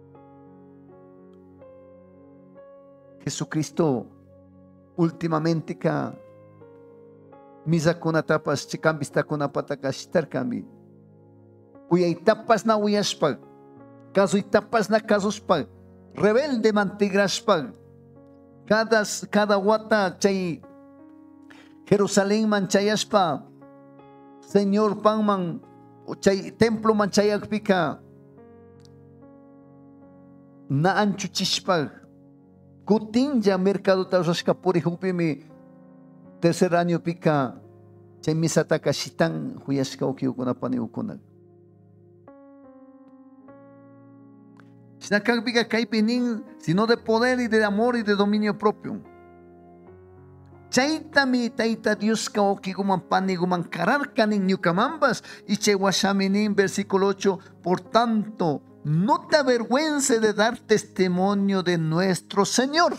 Jesucristo últimamente ka misakuna tapas chikambista kuna pataka shitarkami. Uyaitapas na uyashpa. Caso itapas na casos pa rebelde mantigraspa cada cada wata chay Jerusalén manchayaspa Señor panman chay templo manchayakpika na anchuchishpa kutinja mercado tawashka puri hupimi tercer año pika chay misataka shitan huyashka ukiukuna paniukuna. Sino de poder y de amor y de dominio propio. Chaitami taita Dios ka okiguman paniguman kararkanin ñukamambas y chewashaminin versículo ocho. Por tanto, no te avergüences de dar testimonio de nuestro Señor.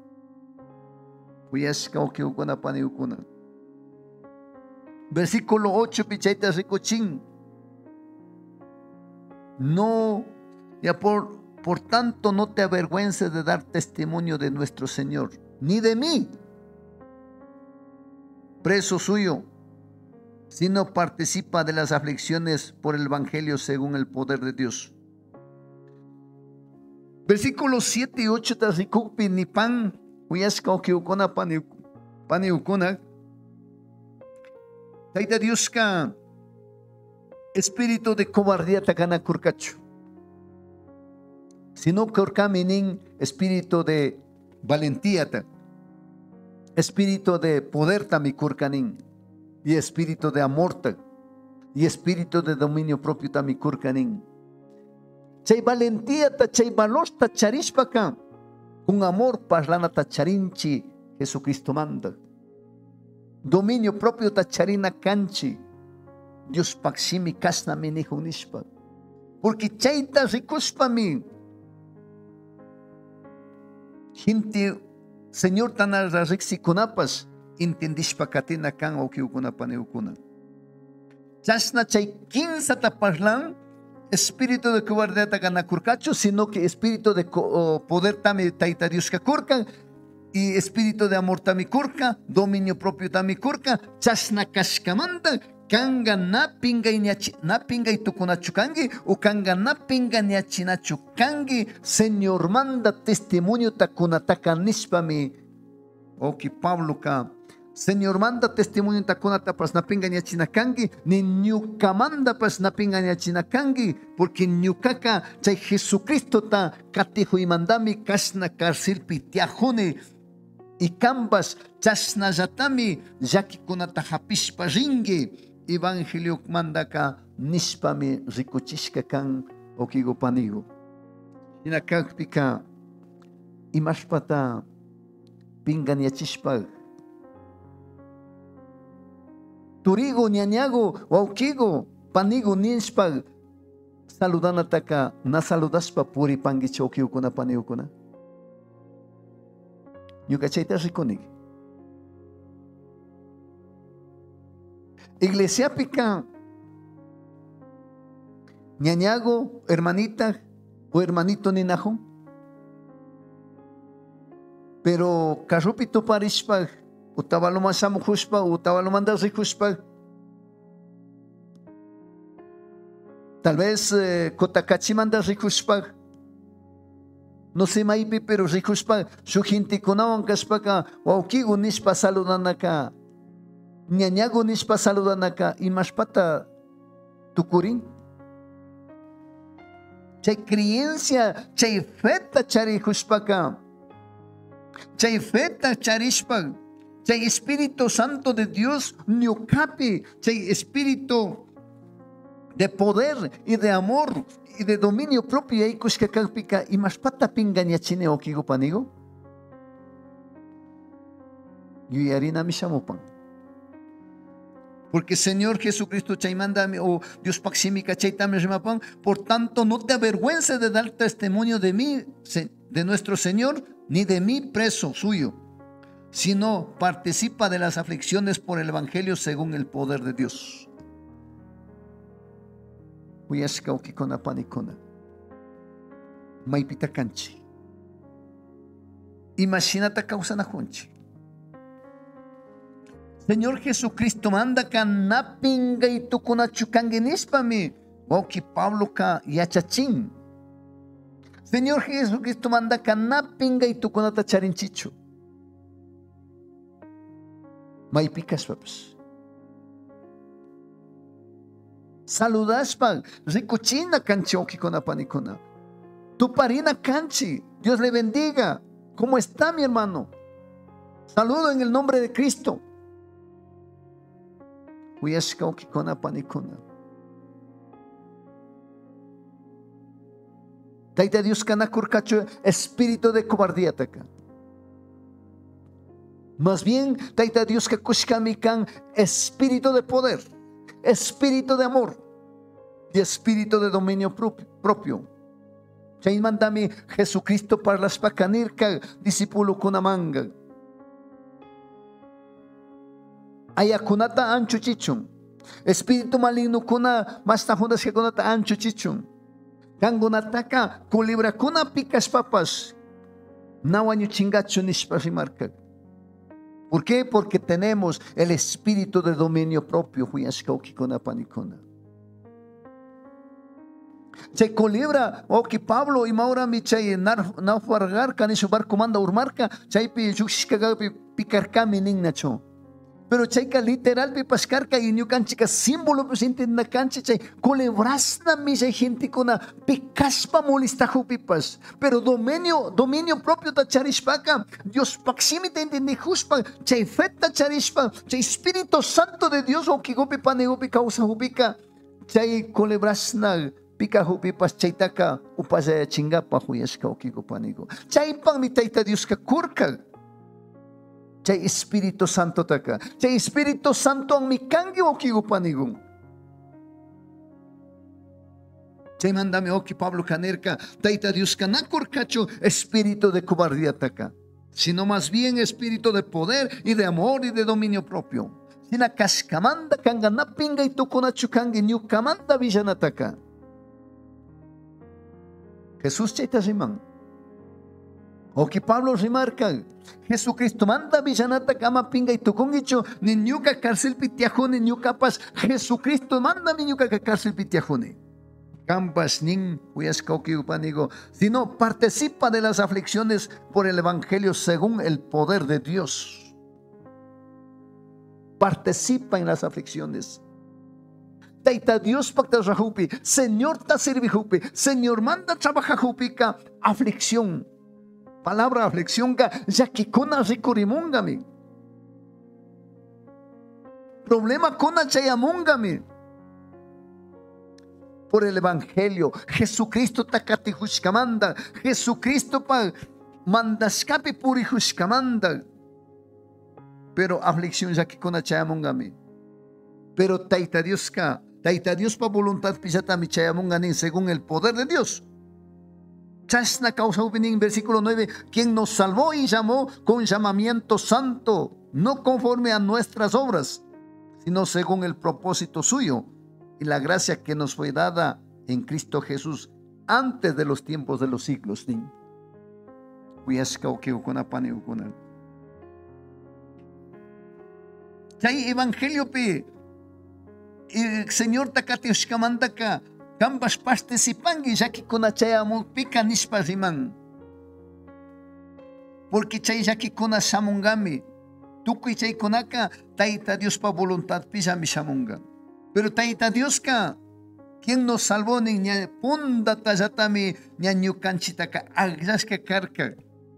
Versículo ocho pichaita ricochin. No, ya por Por tanto, no te avergüences de dar testimonio de nuestro Señor, ni de mí, preso suyo, sino participa de las aflicciones por el Evangelio según el poder de Dios. Versículos siete y ocho, Tazikupi ni pan, Uyashka okiukona paniukuna, Taita Dioska, espíritu de cobardía takana kurkachu. Sino que orkaminin espíritu de valentía, espíritu de poder tamikurkanin, y espíritu de amor, y espíritu de dominio propio tamikurkanin. Chay valentía ta chay valor ta charishpaka, con amor parlana ta charinchi Jesucristo manda. Dominio propio ta charina kanchi, Dios paksimi kasna minihu nishpa. Porque chay ta rikuspami. Gente, Señor tanara rixikunapas, intendishpa katina kan okiukuna paneukuna. Chasna chay quinza taparlan, espíritu de cobardía takanakurkacho, sino que espíritu de poder tami taita Dios kakurkan, y espíritu de amor tamikurka, dominio propio tamikurka, chasna kashkamanda, kanga napinga napinga itukunachukangi, o kanga napinga niachinachukangi, Señor manda testimonio takunataka nispami, o que Pablo ka Señor manda testimonio takunata pas napingañachinakangi, ni ñukamanda pas napingañachinakangi, porque ñukaka chay Jesucristo ta katijo y mandami kasna karsilpi tiajuni y kambas chasna yatami yakikunata hapishpa ringi evangelio mandaka nispami rikuchishka kan okigo panigo. Inakakpika imashpata pingañachishpa turigo, ñañago, waukigo, panigo, ninshpa, saludanataka, na saludaspa puri pangi chokiukuna paniukuna. Ñuka chayta rikunig. Iglesia pika, ñañago, hermanita o hermanito ninajo. Pero karupito parishpa, utawalo masamu hushpa, utawalo manda rihushpa. Tal vez eh, kotakachi manda rihushpa. No sé maipi, pero rihushpa. Su gente kunawan kashpaka, waukigo nishpa saludanaka. Ñañago nishpa saludanaka. Imashpata tukurin. Chay creencia, chay feta charihushpaka. Chay feta charishpa. Chay Espíritu Santo de Dios, ñukapi, chay Espíritu de poder y de amor y de dominio propio, y kushkakakpika, y más pata pingañachine okigo panigo. Yuyarina mishamopan. Porque Señor Jesucristo chay manda, o Dios paximika chay tameshmapan, por tanto no te avergüences de dar testimonio de mí, de nuestro Señor, ni de mí preso suyo, sino participa de las aflicciones por el Evangelio según el poder de Dios. Uyashka ukikona panikona. Maipita kanchi. Imagínate causana junchi. Señor Jesucristo manda ka napinga y tukuna chukanginispa-mi. Wauki Pablo ka yachachin. Señor Jesucristo manda ka napinga y tukuna tacharinchicho. Maipicas papas. Saludaspa, ricuchina canchi okikona panikona. Tu parina canchi, Dios le bendiga. ¿Cómo está mi hermano? Saludo en el nombre de Cristo. Uyashka okikona panikona. Taita Dios kana kurkacho espíritu de cobardía taka. Más bien, taita Dios que kushkamikan espíritu de poder, espíritu de amor y espíritu de dominio propio. Chay mandami Jesucristo para las pacanirka discípulo kunamanga. Ayakunata ancho chichun. Espíritu maligno kuna masta hundas que kunata ancho chichun. Kangunataka culibra kuna picas papas. Nawañu chingacho nishparimarka. ¿Por qué? Porque tenemos el espíritu de dominio propio. Se colibra, o que Pablo y Maura mi chay naufragar, canisho barco manda urmarca, chay pi yuxcaga picarca minignacho. Pero chayka literal pi pascarca y new canchica símbolo presente en la cancha chay colebrasna mi chay gente con una picaspa molistajo pipas. Pero dominio, dominio propio ta charishpaca, Dios paximita entende juspa, chay feta charishpa, chay Espíritu Santo de Dios o que gopi pane gopi causa hubica, chay colebrasna pica hupipas chaytaka upaya chingapa huyashka o que gopanigo. Chay pan mi taita Dios ka kurka. Chay Espíritu Santo taka. Chay Espíritu Santo ang mikangi okigo panigung. Chay mandame oki Pablo Canerca. Taita Dios kanakur cacho espíritu de cobardía taka. Sino más bien espíritu de poder y de amor y de dominio propio. Sina kaskamanda kanga napinga y tukuna chukangi nyukamanda villanataka. Jesús chaita riman. O que Pablo remarca, Jesucristo manda villanata kama pinga y tukungicho ni ñuka cárcel pitiajone ñuka pas Jesucristo manda mi ñuka cárcel pitiajone. Campas nin huyaskauki upanigo, sino participa de las aflicciones por el evangelio según el poder de Dios. participa en las aflicciones. Taita Dios pacta rajupi, Señor ta servijupi, Señor manda trabaja jupika, aflicción. Palabra aflicción ka, ya que kona ricurimungami. Problema kona chayamungami. Por el Evangelio, Jesucristo takati hushkamanda, Jesucristo pa mandashkapi puri hushkamanda. Pero aflicción ya que kona chayamungami. Pero taita Dios ka, taita Dios pa voluntad pisatami chayamungani según el poder de Dios. Chasna causa en versículo nueve, quien nos salvó y llamó con llamamiento santo, no conforme a nuestras obras, sino según el propósito suyo y la gracia que nos fue dada en Cristo Jesús antes de los tiempos de los siglos. Chay evangelio pe Señor takati ushkamandaka Kambas participangi yaki kuna chayamul pika nishpa riman. Porque chay yaki kuna shamungami. Tukuy chay kunaka taita Dios pa voluntad pisami shamunga. Pero taita Dios ka quien nos salvó ni ña punda tayatami ña ñukanchitaka agrashka karka.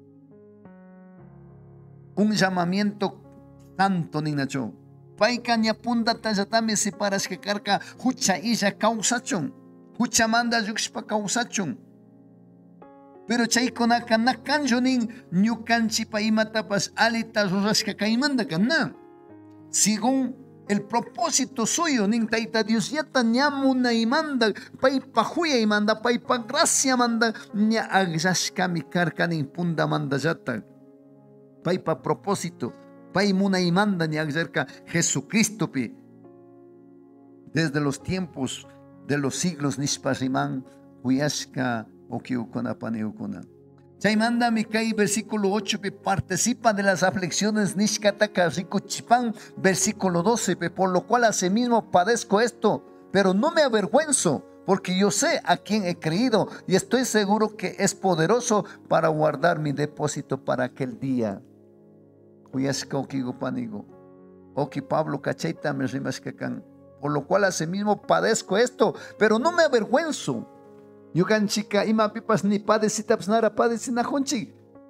Un llamamiento santo ni nacho. Paika ña punda tayatami separashka karka hucha illa causachon. Huchamanda yuxpa causachon. Pero chaykunaka nakanjonin ñukanchipa imatapas alita rurashka kaymanda kana. Según el propósito suyo, nin taita Dios yata ñamuna imanda, paipa juya imanda, paipa gracia manda, ña agrashkami karka nin punda manda yata. Paipa propósito, paimuna imanda ña agrarka Jesucristo pi. Desde los tiempos de los siglos nispariman huyashka okiukuna paniukuna. Chaymanda Mikai versículo ocho pe participa de las aflicciones nishkataka rikuchipan versículo doce pe por lo cual asimismo padezco esto, pero no me avergüenzo porque yo sé a quién he creído y estoy seguro que es poderoso para guardar mi depósito para aquel día. Huyashka okigupanigo. Oki Pablo cachaita me rimashkakan. Por lo cual asimismo padezco esto, pero no me avergüenzo. Yukanchika ima pipas ni padecitaps nara padecinajonchi.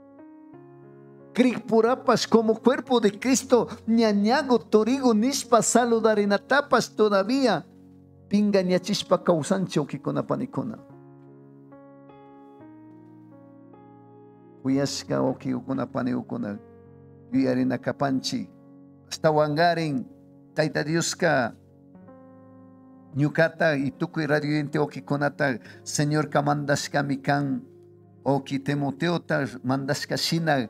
Krikpurapas como cuerpo de Cristo, ñañago torigo nishpa saludarinatapas todavía. Pinga ñachispa causanchi okikona panikona. Uyashka okikona panikona. Yuyarina kapanchi. Hasta wangarin taita Dioska. Ñukata y tukuy radioyente okikunata Señor ka mandashka mikan oki Timoteota mandashka shina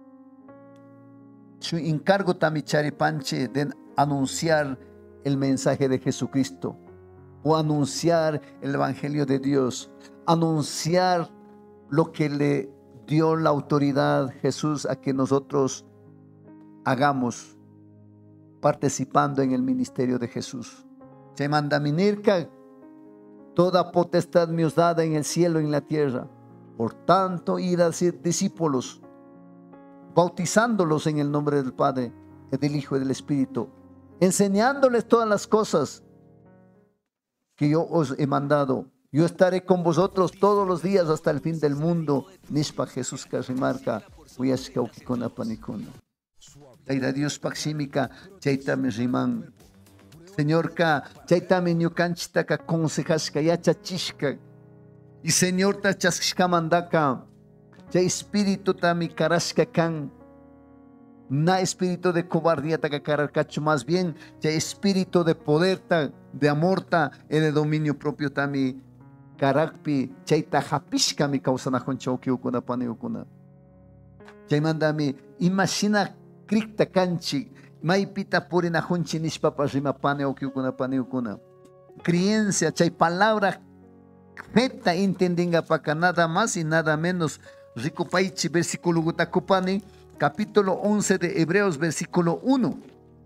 su encargo tami charipanche de anunciar el mensaje de Jesucristo o anunciar el evangelio de Dios, anunciar lo que le dio la autoridad Jesús a que nosotros hagamos participando en el ministerio de Jesús. Se manda minirka, toda potestad me os dada en el cielo y en la tierra. Por tanto, id a ser discípulos, bautizándolos en el nombre del Padre, y del Hijo y del Espíritu, enseñándoles todas las cosas que yo os he mandado. Yo estaré con vosotros todos los días hasta el fin del mundo. Nishpa Jesús Karimarka, Uyashka Ukikona Panikuna. Taira Dios Paxímica, Chaita Miriman. Señor ka, chaitami ñukanchita ka consejashka yachachishka. Y Señor ta chashkamandaka, chay espíritu tami karashka kan. Na espíritu de cobardía ta kararkachu, más bien chay espíritu de poder ta, de amor ta, y de dominio propio tami karakpi, chay ta hapishka mi kausanahoncha okiukuna paniukuna. Chay mandami, imagina krikta kanchi. Maipita purina hunchi nishpapa rimapane okiukuna paniukuna. Creencia, chay palabra feta entendinga para nada más y nada menos. Ricupaichi versículo gutakupani, capítulo once de Hebreos, versículo uno.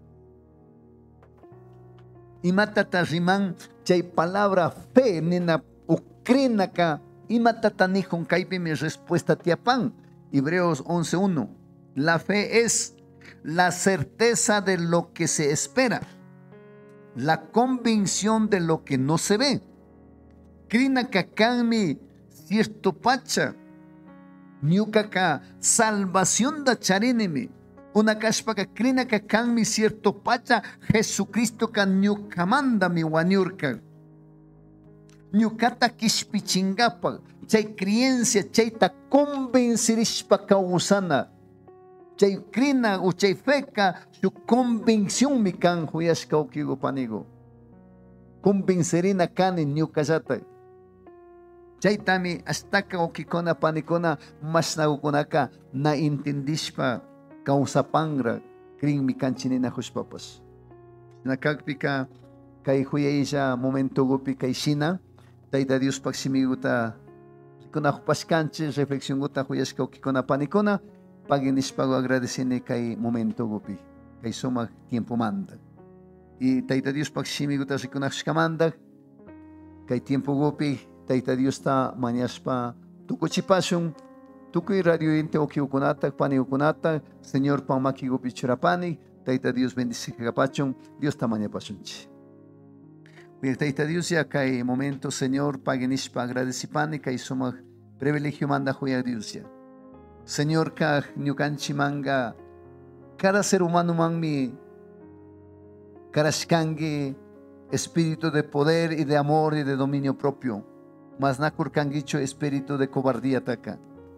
Y matata riman, chay palabra fe, nena ukrenaka, y matata nihon kaipi mi respuesta tiapan. Hebreos once uno. La fe es la certeza de lo que se espera, la convicción de lo que no se ve. Krina kakanmi cierto pacha, ñukaka salvación da charinimi. Una kashpaka krina kakanmi cierto pacha, Jesucristo kan ñukamanda mi wanyurka. Ñukata kishpichingapa, chay creencia, chayta convencerishpa kausana. Chay crina o chay feca, su convicción mi kan huyashka okigo panigo. Convencerina kani ñukallata. Chaytami astaka okikona panikona masnagukunaka na intendishpa kausapangra krin mi kanchinina hushpapas. Nakakpika kay huyayja momento gupi kay shina. Tayta Dios paksimiguta kuna hupashkanchi reflexión guta huyashka okikona panikona paginishpago agradecine kay momento gupi kay soma tiempo manda. Y Tayta Dios paksimiguta rikunashkamanda kay tiempo gupi Tayta Dios ta mañaspa tukuchipashun tukuy radio ente okiukunata paniukunata Señor pamaki gupi churapani Tayta Dios bendice kapachun Dios ta mañapashunchi. Tayta Dios ya kay momento Señor paginishpa agradecipani kay soma privilegio manda huya Dios ya. Señor ka ñukanchi manga cada ser humano mangmi karashkangi espíritu de poder y de amor y de dominio propio. Mas nakurkangicho espíritu de cobardía taka.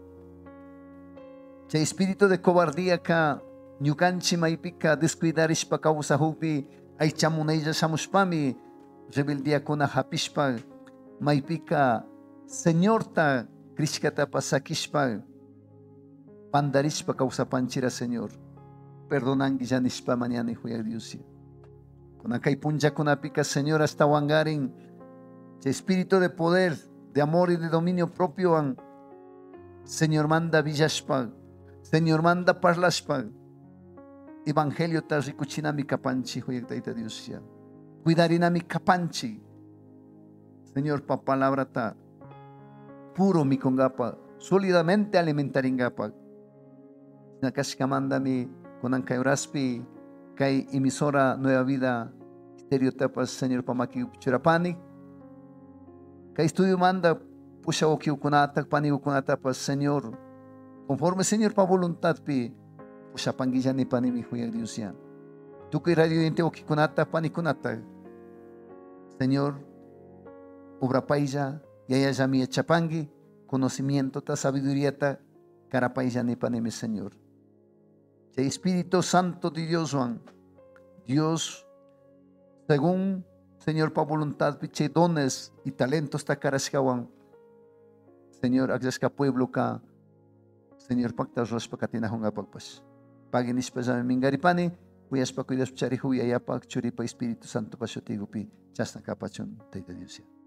Chay espíritu de cobardía ka ñukanchi maipika descuidarishpa kawsahupi ay chamunayja shamushpami rebeldía kuna hapishpa maipika Señor ta krishkata pasakishpa pandarishpa kawsapanchira Señor. Perdonangi janishpa mañana huya Dios. Kuna kay punja kunapika Señor hasta wangarin espíritu de poder, de amor y de dominio propio an Señor manda villashpa, Señor manda parlashpa evangelio ta rikuchina mi kapanchi huyaktaita Dios ya. Cuidarina mi kapanchi Señor pa palabra ta puro mi kongapa sólidamente alimentaringapa nakashkamanda mi kunan kay oraspi kay emisora Nueva Vida Estéreo Tapas Señor pamaki churapani kay estudio manda pusha okiukunata paniukunata pas Señor conforme Señor pa voluntad pi pusha panguilla ni pani mi huya Dios ya. Tukuy radio ente okikunata panikunata Señor obra paisa yaya jami chapangi conocimiento ta sabiduría ta karapaisa ni pani mi Señor. El Espíritu Santo de Dios Juan Dios según Señor pa voluntad piche dones y talentos ta karashkawan Señor agyaska pueblo ka Señor pacta rospa katina honga pagpas paginishpa jami mingaripani huyaspa cuidas chari huya yapak churipa Espíritu Santo pa shotigupi chasna kapachon Tayta Dios.